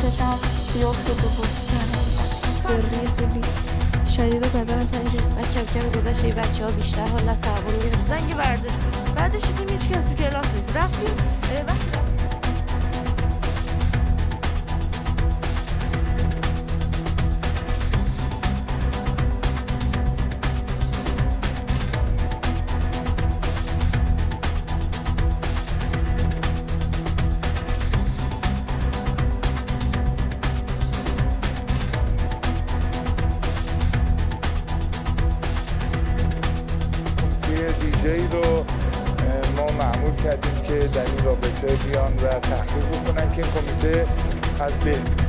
صورتشم سیاه شده بود. سری خیلی شدید بدن اصلا نیست. بعد کم کم گذشت این بچه‌ها بیشتر حالت تعبان گرفت. زنگ ورزش بود. بعدش دیدیم هیچ کس تو کلاس نیست. رفتیم دیجی رو ما معمول کردیم که در این رابطه بیان و تحقیق بکنن که این کمیته از